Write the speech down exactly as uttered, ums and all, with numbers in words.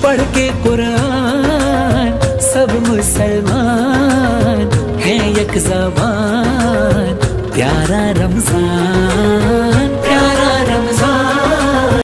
पढ़ के कुरान सब मुसलमान हैं, एक ज़बान प्यारा रमज़ान।